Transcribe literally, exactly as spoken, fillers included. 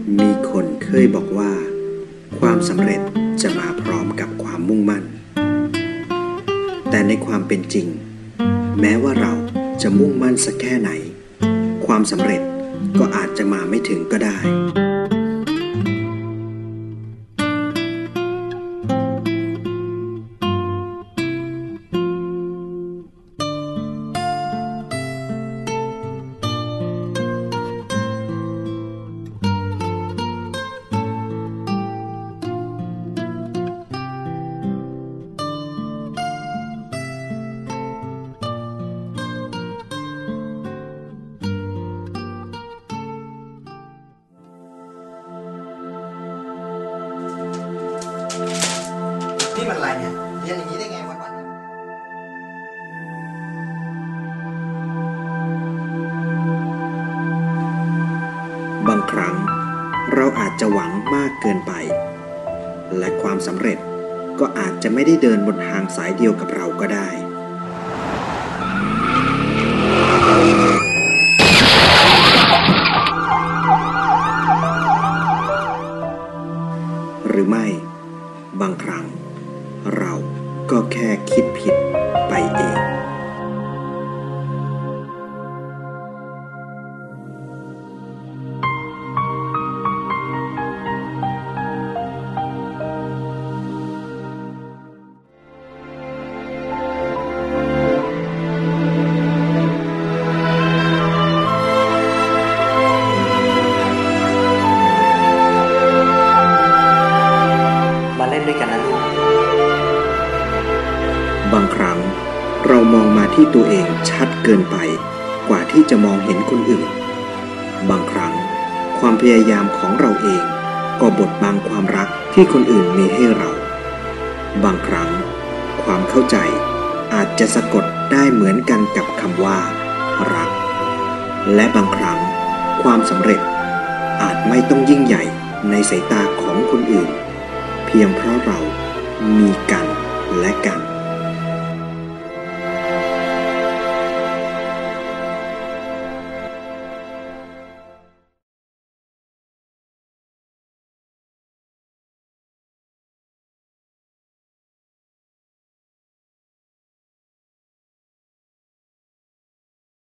มีคนเคยบอกว่าความสำเร็จจะมาพร้อมกับความมุ่งมั่นแต่ในความเป็นจริงแม้ว่าเราจะมุ่งมั่นสักแค่ไหนความสำเร็จก็อาจจะมาไม่ถึงก็ได้นี่มันอะไรเนี่ยเรียนอย่างนี้ได้ไงวันวันบางครั้งเราอาจจะหวังมากเกินไปและความสำเร็จก็อาจจะไม่ได้เดินบนทางสายเดียวกับเราก็ได้หรือไม่บางครั้งเราก็แค่คิดผิดไปเองมาเล่นด้วยกันนะลูกบางครั้งเรามองมาที่ตัวเองชัดเกินไปกว่าที่จะมองเห็นคนอื่นบางครั้งความพยายามของเราเองก็บดบังความรักที่คนอื่นมีให้เราบางครั้งความเข้าใจอาจจะสะกดได้เหมือนกันกับคำว่ารักและบางครั้งความสำเร็จอาจไม่ต้องยิ่งใหญ่ในสายตาของคนอื่นเพียงเพราะเรามีกันและกัน